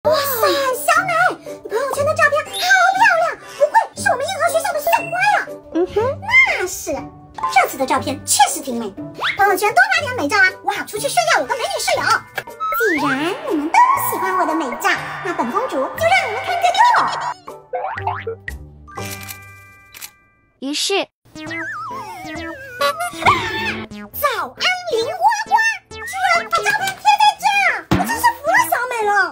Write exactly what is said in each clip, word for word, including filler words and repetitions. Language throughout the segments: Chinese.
哇塞，小美，你朋友圈的照片好漂亮，不愧是我们银河学校的校花呀。嗯哼，那是。这次的照片确实挺美，朋友圈多发点美照啊，我好出去炫耀我跟美女室友。既然你们都喜欢我的美照，那本公主就让你们看个够。 于是， 早安林花花，居然把照片贴在这，我真是服了小美了。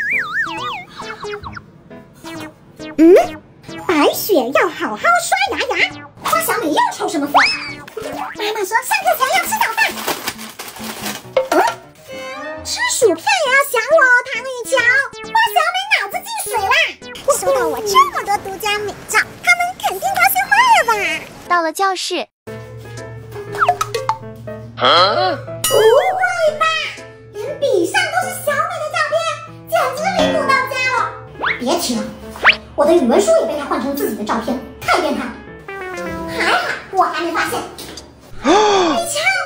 嗯，白雪要好好刷牙牙，花小美又抽什么风？妈妈说上课前要吃早饭。嗯，吃薯片也要想我，唐雨乔，花小美脑子进水啦！收到我这么多独家美照，他们肯定高兴坏了吧？ 到了教室， 啊、不会吧？连笔上都是小美的照片，简直离谱到家了！别提了，我的语文书也被她换成自己的照片，太变态了。还好我还没发现。你瞧。